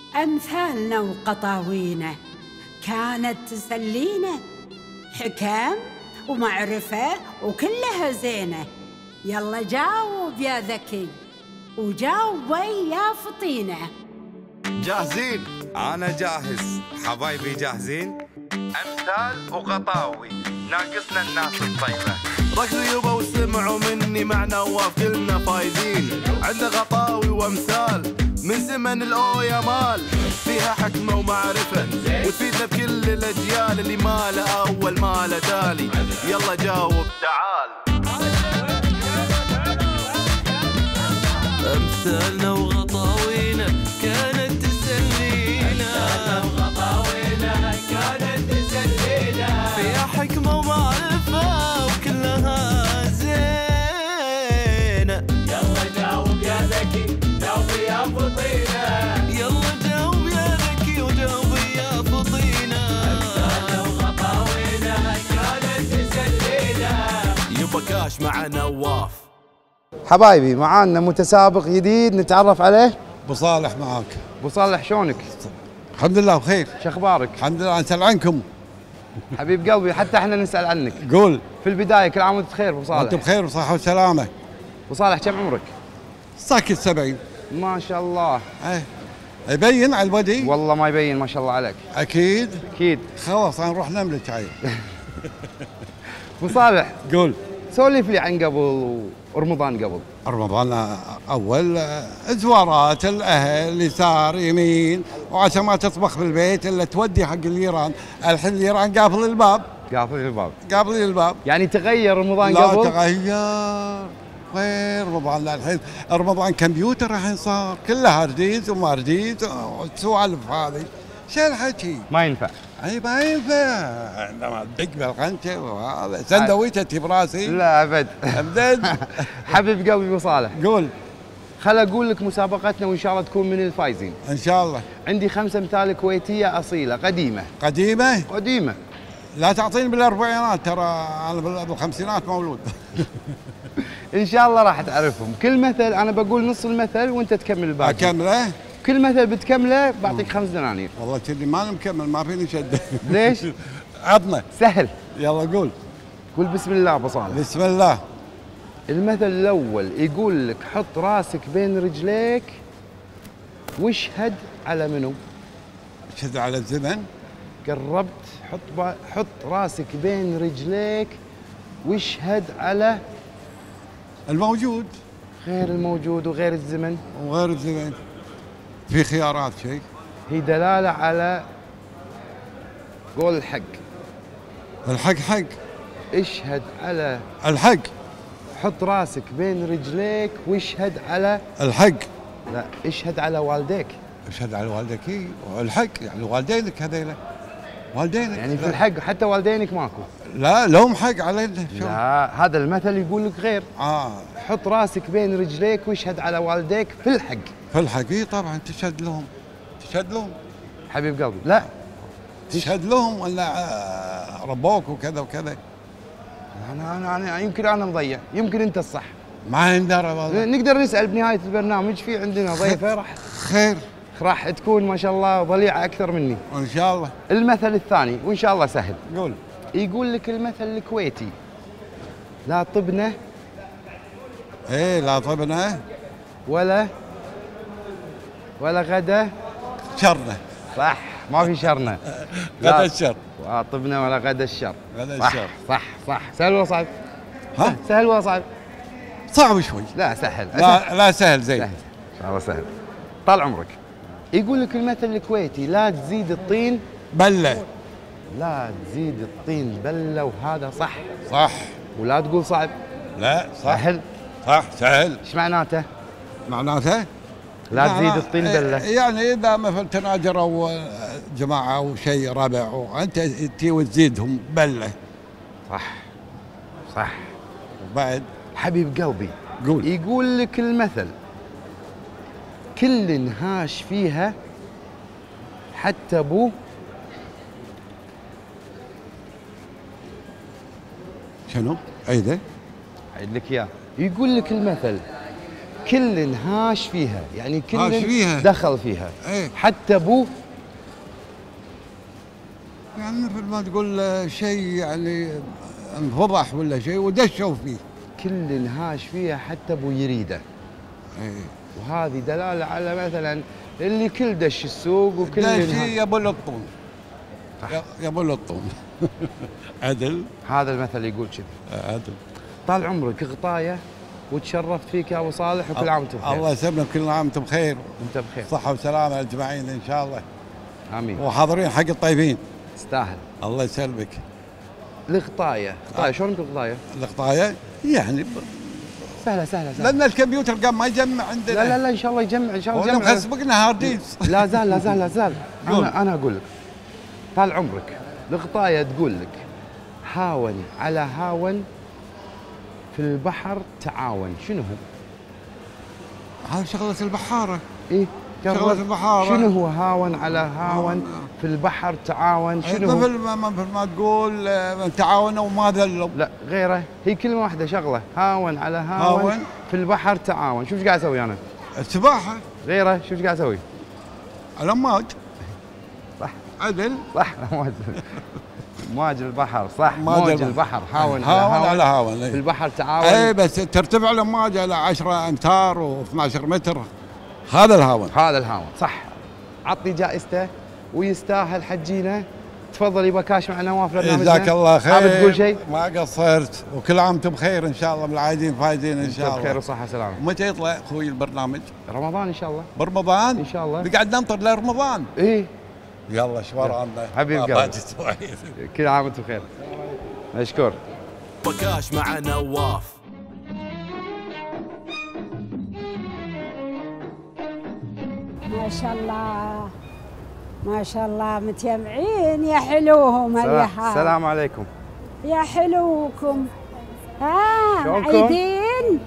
أمثالنا وقطاوينا كانت تسلينا، حكام ومعرفة وكلها زينة. يلا جاوب يا ذكي، وجاوب يا فطينة. جاهزين؟ أنا جاهز. حبايبي جاهزين؟ أمثال وقطاوي ناقصنا الناس الطيبة. ركزوا يبا وسمعوا مني مع نواف كلنا فايزين. عنده قطاوي وأمثال من زمن الأويا مال، فيها حكمة ومعرفة وتفيدنا بكل الأجيال، اللي ما له أول ما له تالي. يلا جاوب تعال. أمثالنا وغطاوينا كانت تسلينا، فيها حكمة ومعرفة وكلها زينة. يلا جاوب يا ذكي، جاوب يا فطينة. يلا جاوب يا ذكي وجاوب يا فطينة. أمثالنا وغطاوينا كانت تسلينا. يبا كاش مع نواف. حبايبي معانا متسابق جديد نتعرف عليه. ابو صالح معاك. ابو صالح شلونك؟ الحمد لله بخير. شو اخبارك؟ الحمد لله. نسأل عنكم. حبيب قلبي حتى احنا نسأل عنك. قول. في البداية كل عام وانت بخير ابو صالح. وانت بخير وصحة وسلامة. ابو صالح كم عمرك؟ ساكت 70. ما شاء الله. يبين على البدي؟ والله ما يبين ما شاء الله عليك. اكيد. اكيد. خلاص نروح نملك عيل. ابو صالح قول. سولف لي عن قبل ورمضان قبل. رمضان اول زوارات الاهل يسار يمين، وعشان ما تطبخ بالبيت الا تودي حق الجيران. الحين الجيران قافل الباب. قافل الباب. قافل الباب. يعني تغير رمضان لا قبل؟ لا تغير. غير رمضان. لا الحين رمضان كمبيوتر الحين صار كلها رديد وما رديد والسوالف هذه. شو الحكي؟ ما ينفع. اي ما ينفع. عندما تدق بالقنشه وهذا سندويشتي براسي. لا ابد. ابدا. حبيب قلبي ابو صالح. قول. خل اقول لك مسابقتنا وان شاء الله تكون من الفايزين. ان شاء الله. عندي 5 امثال كويتيه اصيله قديمه. قديمه؟ قديمه. لا تعطيني بالاربعينات، ترى انا بالخمسينات مولود. ان شاء الله راح تعرفهم. كل مثل انا بقول نص المثل وانت تكمل الباقي. اكمله؟ كل مثل بتكمله بعطيك 5 دنانير. والله كذي ما انا مكمل، ما فيني شد. ليش؟ عطنا. سهل. يلا قول. قول بسم الله ابو صالح. بسم الله. المثل الاول يقول لك حط راسك بين رجليك واشهد على منو؟ اشهد على الزمن. قربت. حط راسك بين رجليك واشهد على الموجود. غير الموجود وغير الزمن. وغير الزمن. في خيارات شيء؟ هي دلالة على قول الحق. الحق حق. اشهد على الحق. حط راسك بين رجليك واشهد على الحق. لا اشهد على والديك. اشهد على والديك. الحق يعني والدينك هذيلا. والدينك يعني في الحق حتى والدينك ماكو. لا لهم حق علينا. لا هذا المثل يقول لك غير. حط راسك بين رجليك واشهد على والديك في الحق. في الحق طبعا تشهد لهم. تشهد لهم. حبيب قلبي لا تشهد لهم ولا ربوك وكذا وكذا. انا يمكن انا مضيع، يمكن انت الصح. ما ندرى والله. نقدر نسال بنهايه البرنامج، في عندنا ضيفه راح تكون ما شاء الله ضليعه اكثر مني. ان شاء الله. المثل الثاني وان شاء الله سهل. قول. يقول لك المثل الكويتي لا طبنه. لا طبنه ولا غدا شرنا. صح، ما في شرنا. غدا الشر. لا طبنه ولا غدا الشر. غدا صح الشر. صح. سهل ولا صعب؟ ها؟ سهل ولا صعب؟ صعب شوي. لا سهل. لا سهل زين. ان شاء الله سهل. طال عمرك. يقول لك المثل الكويتي لا تزيد الطين بله. لا تزيد الطين بله، وهذا صح. صح. ولا تقول صعب. لا صح. سهل. صح سهل. ايش معناته؟ معناته لا تزيد الطين بله. يعني اذا مثلا تناجروا جماعه او شيء ربع وانت تي وتزيدهم بله. صح. وبعد حبيب قلبي قول. يقول لك المثل كل هاش فيها حتى ابوه. شنو؟ عيده. عيد لك اياه. يقول لك المثل كل هاش فيها، يعني هاش كل فيها. دخل فيها. إيه. حتى ابوه يعني مثل ما تقول شيء يعني انفضح ولا شيء ودشوا فيه. كل هاش فيها حتى ابوه يريده. إيه. وهذه دلاله على مثلا اللي كل دش السوق وكل دشي يبو للطون. يبو للطون. عدل. هذا المثل يقول كذا. عدل. طال عمرك غطايه وتشرفت فيك يا ابو صالح وكل عام وانت بخير. الله يسلمك، كل عام وانتم بخير. وانت بخير. صحة وسلامة اجمعين ان شاء الله. امين. وحاضرين حق الطيبين. تستاهل. الله يسلمك. الغطايه، شلون الغطايه؟ الغطايه يعني سهله سهله سهله. لان الكمبيوتر قام ما يجمع عندنا. لا لا لا ان شاء الله يجمع ان شاء الله يجمع. خسبقنا هارد ديسك. لا زال لا زال لا زال. انا اقول لك طال عمرك الغطايه تقول لك هاون على هاون في البحر تعاون. شنو هو؟ هذا شغلة البحارة. ايه شغلة البحارة. شنو هو هاون على هاون في البحر تعاون؟ شنو هو؟ مثل ما تقول تعاونوا وما ذلوا. لا غيره، هي كلمة واحدة شغلة، هاون على هاون في البحر تعاون. شوف ايش قاعد اسوي انا؟ السباحة. غيره، شوف ايش قاعد اسوي؟ الأمواج. صح. عدل. صح الأمواج. موج البحر صح. موج البحر هاون على هاون في البحر تعاون. اي بس ترتفع الأمواج على 10 أمتار و12 متر. هذا الهاون. هذا الهاون صح. عطني جائزته ويستاهل حجينا. تفضل يبا كاش مع نواف برنامجنا. جزاك الله خير. حابب تقول شيء؟ ما قصرت، وكل عام وانتم بخير ان شاء الله، بالعايدين فايزين ان شاء الله. بخير وصحة وسلامة. متى يطلع اخوي البرنامج؟ رمضان ان شاء الله. برمضان؟ ان شاء الله. بقعد ننطر لرمضان. ايه يلا شو ورانا؟ حبيب قلبي. كل عام وانتم بخير. مشكور. بكاش مع نواف. ما شاء الله ما شاء الله متجمعين يا حلوهم هاليحار. السلام عليكم. يا حلوكم. شلونكم؟ عيدين.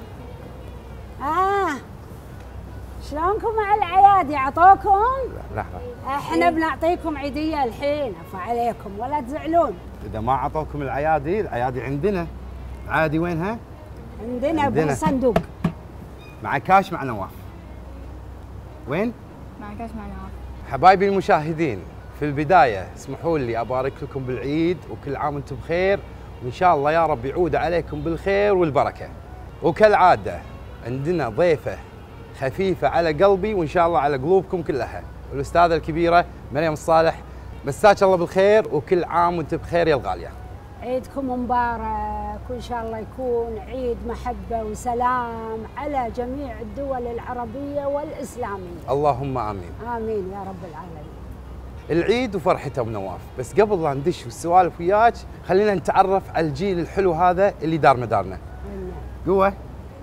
شلونكم مع العياد يعطوكم؟ لا احنا بنعطيكم عيدية الحين عفا عليكم ولا تزعلون. اذا ما اعطوكم العيادي عندنا. العيادي وينها؟ عندنا بالصندوق. مع كاش مع نواف. وين؟ مع كاش مع نواف. حبايبي المشاهدين، في البداية اسمحوا لي أبارك لكم بالعيد وكل عام وانتم بخير، وإن شاء الله يا رب يعود عليكم بالخير والبركة. وكالعادة عندنا ضيفة خفيفة على قلبي وإن شاء الله على قلوبكم كلها، الأستاذة الكبيرة مريم الصالح. مساك الله بالخير وكل عام وانتم بخير يا الغالية. عيدكم مبارك وإن شاء الله يكون عيد محبة وسلام على جميع الدول العربية والإسلامية. اللهم آمين. آمين يا رب العالمين. العيد وفرحته ابو نواف، بس قبل لا ندش والسوالف وياك خلينا نتعرف على الجيل الحلو هذا اللي دار مدارنا. قوة.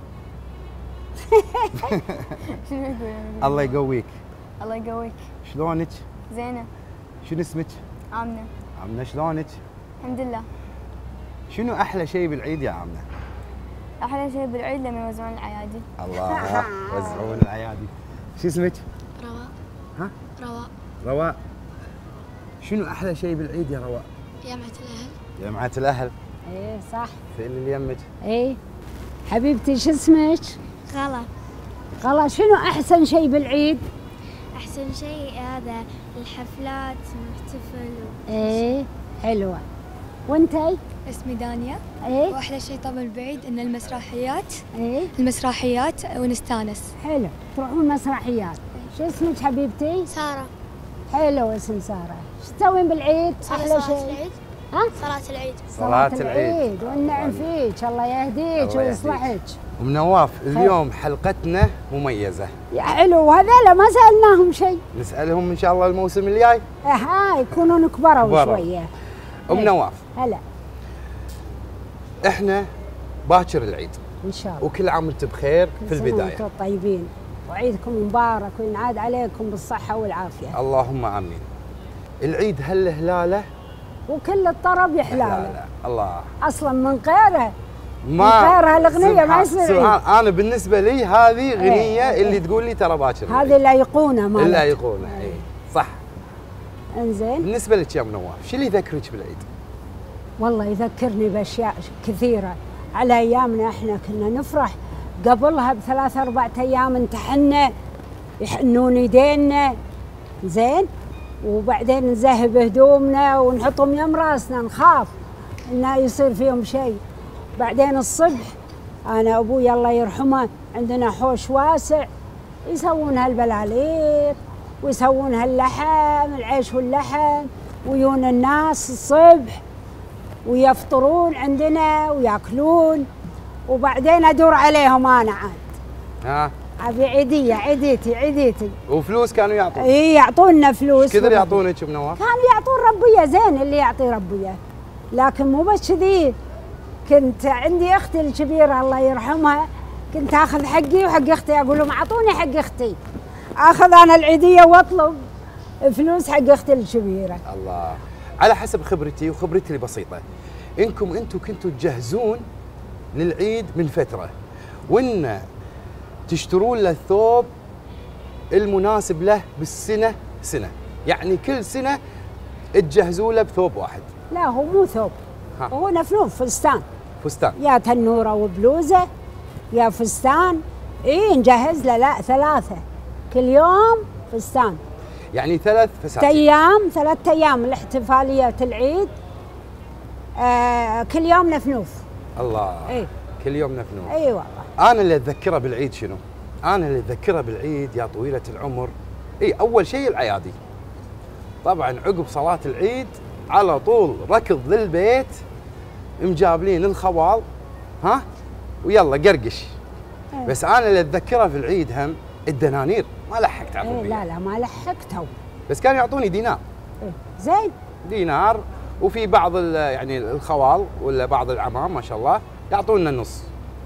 شنو يقول؟ الله يقويك. الله يقويك. شلونك؟ زينة. شنو اسمك؟ آمنة. آمنة شلونك؟ الحمد لله. شنو أحلى شيء بالعيد يا آمنة؟ أحلى شيء بالعيد لما يوزعون الأعيادي. الله وزعون الأعيادي. شو اسمك؟ رواء. ها؟ رواء. رواء. شنو أحلى شيء بالعيد يا رواء؟ جامعة الأهل. جامعة الأهل. إيه صح. فين اللي يمك؟ إيه حبيبتي شو اسمك؟ غلا. غلا. شنو أحسن شيء بالعيد؟ أحسن شيء هذا الحفلات نحتفل إيه حلوة. وأنتي؟ اسمي دانيا. إيه. وأحلى شيء طبعا البعيد إن المسرحيات. إيه. المسرحيات ونستانس. حلو. تروحون مسرحيات. شو اسمك حبيبتي؟ سارة. حلو اسم سارة. شو تسوين بالعيد؟ أحلى شيء. صلاة العيد. ها؟ صلاة العيد. صلاة العيد. والنعم فيك، الله يهديك ويصلحك. أم نواف اليوم حلقتنا مميزة. يا حلو، وهذول ما سألناهم شيء. نسألهم إن شاء الله الموسم الجاي. يكونون كبروا شوية. أم نواف. هلا. إحنا باكر العيد. إن شاء الله. وكل عام وأنتم بخير في البداية. وأنتم طيبين وعيدكم مبارك وينعاد عليكم بالصحة والعافية. اللهم آمين. العيد هلالة وكل الطرب يحلاله. لا الله. أصلا من غيره ما من غير هالأغنية ما يصير. أنا بالنسبة لي هذه غنية اللي تقول لي ترى باكر. هذه الأيقونة مالت. الأيقونة إي صح. انزين. بالنسبة لك يا أم نواف، شو اللي يذكرك بالعيد؟ والله يذكرني بأشياء كثيرة. على أيامنا إحنا كنا نفرح قبلها بثلاث أربع أيام انتحنا، يحنون يدينا زين، وبعدين نذهب هدومنا ونحطهم يم راسنا، نخاف انه يصير فيهم شيء. بعدين الصبح انا ابوي الله يرحمه عندنا حوش واسع، يسوون هالبلاليط ويسوون هاللحم، العيش واللحم، ويون الناس الصبح ويفطرون عندنا وياكلون، وبعدين ادور عليهم انا عاد. ابي عيديتي. وفلوس كانوا يعطون؟ اي يعطونا فلوس. كثر يعطونك بنواف؟ كانوا يعطون ربيه زين، اللي يعطي ربيه، لكن مو بس كذي. كنت عندي اختي الكبيره الله يرحمها، كنت اخذ حقي وحق اختي، اقول لهم اعطوني حق اختي، اخذ انا العيديه واطلب فلوس حق اختي الكبيره. الله. على حسب خبرتي وخبرتي البسيطه، انتم كنتوا تجهزون للعيد من فتره، وان تشترون له الثوب المناسب له بالسنه سنه، يعني كل سنه تجهزوا له بثوب واحد. لا هو مو ثوب، هو نفلوف فستان. يا تنوره وبلوزه يا فستان. اي نجهز له، لا 3 كل يوم فستان. يعني 3 فساتين. 3 ايام الاحتفاليه العيد، كل يوم نفنوف. الله. اي كل يوم نفنوف. اي والله. انا اللي اتذكره بالعيد شنو؟ انا اللي اتذكره بالعيد يا طويله العمر، اول شيء العيادي. طبعا عقب صلاه العيد على طول ركض للبيت، مجابلين الخوال، ويلا قرقش. بس انا اللي اتذكره في العيد هم الدنانير، ما لحقت اعطوني. لا ما لحقتهم، بس كانوا يعطوني دينار. زين. دينار، وفي بعض يعني الخوال ولا بعض العمام ما شاء الله يعطونا النص.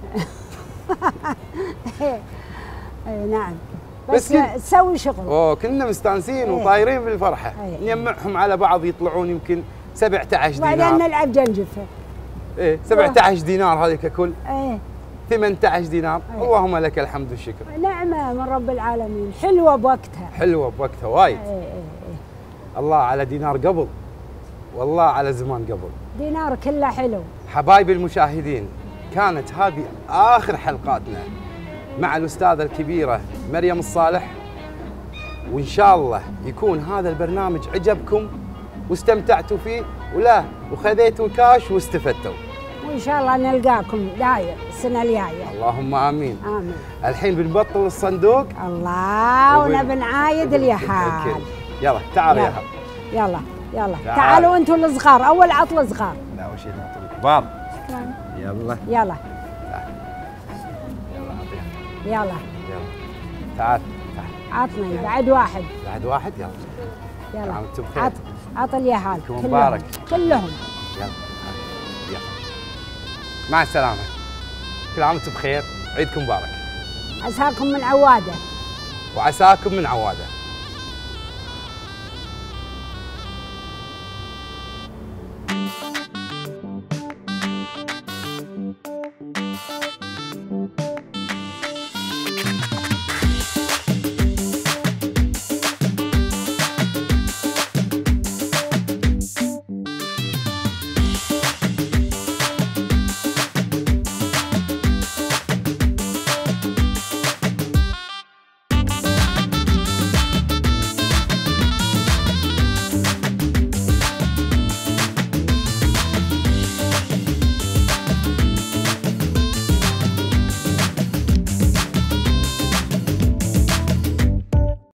نعم. بس تسوي شغل. كنا مستانسين وطايرين بالفرحه. نجمعهم على بعض يطلعون يمكن 17 دينار. بعدين نلعب جنجفه. 17 دينار هذه ككل. 18 دينار. اللهم لك الحمد والشكر. نعمه من رب العالمين، حلوه بوقتها. وايد. الله على دينار قبل، والله على زمان قبل. دينار كله حلو. حبايبي المشاهدين، كانت هذه آخر حلقاتنا مع الأستاذة الكبيرة مريم الصالح، وإن شاء الله يكون هذا البرنامج عجبكم واستمتعتوا فيه وخذيتوا كاش واستفدتوا، وإن شاء الله نلقاكم داير السنة الجاية. اللهم آمين. آمين. الحين بنبطل الصندوق الله ونبي نعايد اليحال. يلا تعال يا حب. يلا تعالوا انتم الصغار، اول عطله صغار. لا اول شيء نعطي الكبار. شكرا. يلا تعال عطني بعد واحد. يلا انتم بخير. عط اليحال مبارك كلهم. يلا مع السلامه، كل عام وانتم بخير، عيدكم مبارك. عساكم من عواده. وعساكم من عواده.